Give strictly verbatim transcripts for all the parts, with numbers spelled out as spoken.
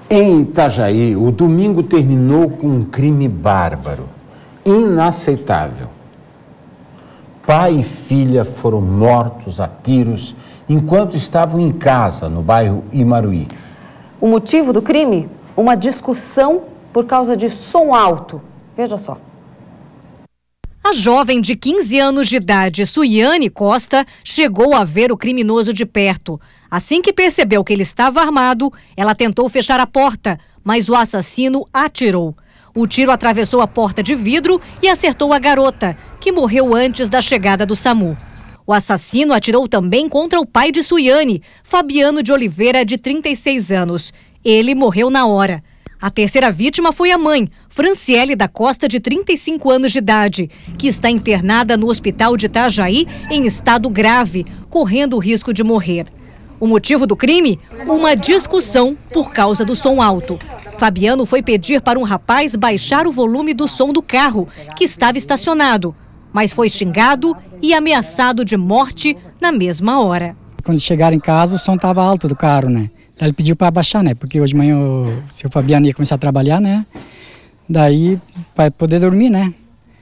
Em Itajaí, o domingo terminou com um crime bárbaro, inaceitável. Pai e filha foram mortos a tiros enquanto estavam em casa, no bairro Imaruí. O motivo do crime? Uma discussão por causa de som alto. Veja só. A jovem de quinze anos de idade, Suiane Costa, chegou a ver o criminoso de perto. Assim que percebeu que ele estava armado, ela tentou fechar a porta, mas o assassino atirou. O tiro atravessou a porta de vidro e acertou a garota, que morreu antes da chegada do SAMU. O assassino atirou também contra o pai de Suiane, Fabiano de Oliveira, de trinta e seis anos. Ele morreu na hora. A terceira vítima foi a mãe, Franciele da Costa, de trinta e cinco anos de idade, que está internada no hospital de Itajaí em estado grave, correndo o risco de morrer. O motivo do crime? Uma discussão por causa do som alto. Fabiano foi pedir para um rapaz baixar o volume do som do carro, que estava estacionado, mas foi xingado e ameaçado de morte na mesma hora. Quando chegaram em casa, o som estava alto do carro, né? Daí ele pediu para abaixar, né? Porque hoje de manhã o seu Fabiano ia começar a trabalhar, né? Daí, para poder dormir, né?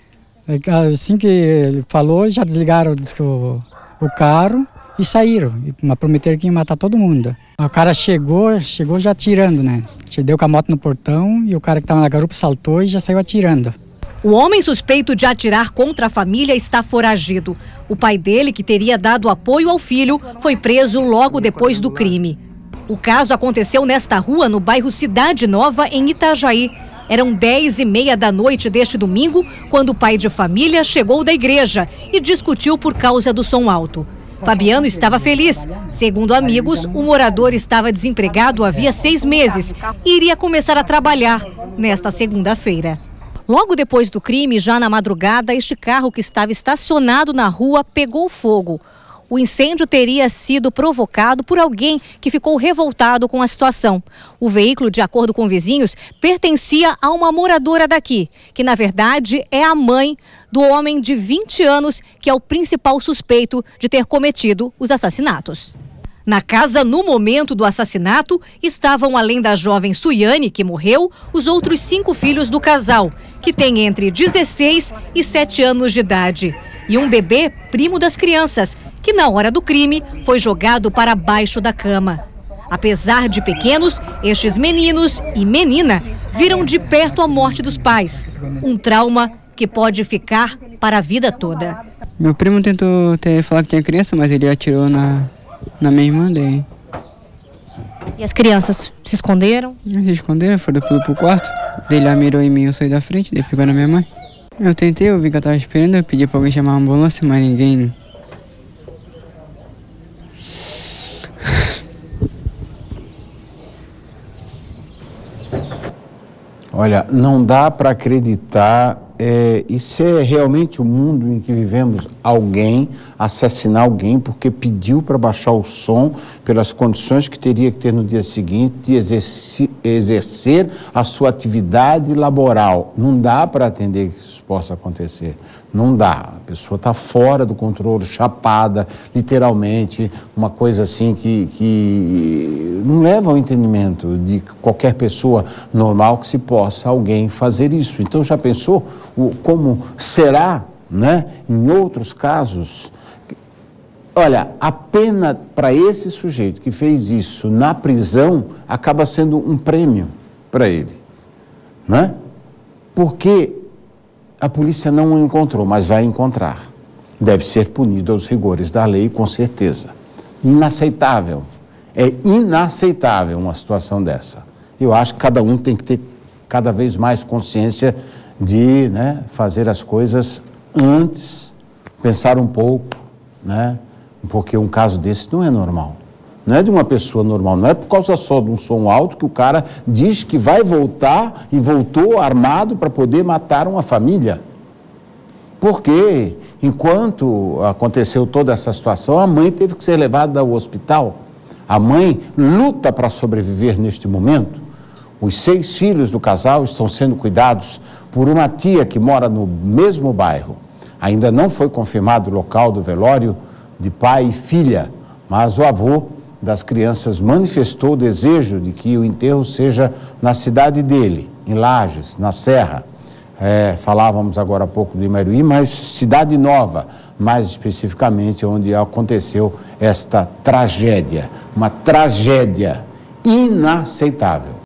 Assim que ele falou, já desligaram o, o carro e saíram. Mas prometeram que ia matar todo mundo. O cara chegou, chegou já atirando, né? Deu com a moto no portão e o cara que estava na garupa saltou e já saiu atirando. O homem suspeito de atirar contra a família está foragido. O pai dele, que teria dado apoio ao filho, foi preso logo depois do crime. O caso aconteceu nesta rua, no bairro Cidade Nova, em Itajaí. Eram dez e meia da noite deste domingo, quando o pai de família chegou da igreja e discutiu por causa do som alto. Fabiano estava feliz. Segundo amigos, o morador estava desempregado havia seis meses e iria começar a trabalhar nesta segunda-feira. Logo depois do crime, já na madrugada, este carro que estava estacionado na rua pegou fogo. O incêndio teria sido provocado por alguém que ficou revoltado com a situação. O veículo, de acordo com vizinhos, pertencia a uma moradora daqui, que na verdade é a mãe do homem de vinte anos, que é o principal suspeito de ter cometido os assassinatos. Na casa, no momento do assassinato, estavam, além da jovem Suiane, que morreu, os outros cinco filhos do casal, que tem entre dezesseis e sete anos de idade. E um bebê, primo das crianças, que na hora do crime foi jogado para baixo da cama. Apesar de pequenos, estes meninos e menina viram de perto a morte dos pais. Um trauma que pode ficar para a vida toda. Meu primo tentou ter, falar que tinha criança, mas ele atirou na, na minha irmã daí. E as crianças se esconderam? Se esconderam, foram tudo pro quarto. Ele mirou em mim, eu saí da frente, daí pegou na minha mãe. Eu tentei, eu vi que eu tava esperando, eu pedi pra alguém chamar uma ambulância, mas ninguém... Olha, não dá para acreditar, é, isso é realmente o mundo em que vivemos, alguém assassinar alguém porque pediu para baixar o som pelas condições que teria que ter no dia seguinte de exercer, exercer a sua atividade laboral. Não dá para atender que isso possa acontecer, não dá. A pessoa está fora do controle, chapada, literalmente, uma coisa assim que, que não leva ao entendimento de qualquer pessoa normal que se possa alguém fazer isso. Então já pensou o, como será, né, em outros casos? Olha, a pena para esse sujeito que fez isso na prisão acaba sendo um prêmio para ele, né? Porque a polícia não o encontrou, mas vai encontrar. Deve ser punido aos rigores da lei, com certeza. Inaceitável. É inaceitável uma situação dessa. Eu acho que cada um tem que ter cada vez mais consciência de, né, fazer as coisas antes, pensar um pouco, né? Porque um caso desse não é normal. Não é de uma pessoa normal, não é por causa só de um som alto que o cara diz que vai voltar e voltou armado para poder matar uma família. Porque enquanto aconteceu toda essa situação, a mãe teve que ser levada ao hospital. A mãe luta para sobreviver neste momento. Os seis filhos do casal estão sendo cuidados por uma tia que mora no mesmo bairro. Ainda não foi confirmado o local do velório de pai e filha, mas o avô das crianças manifestou o desejo de que o enterro seja na cidade dele, em Lages, na Serra. É, falávamos agora há pouco do Imaruí, mas Cidade Nova, mais especificamente onde aconteceu esta tragédia, uma tragédia inaceitável.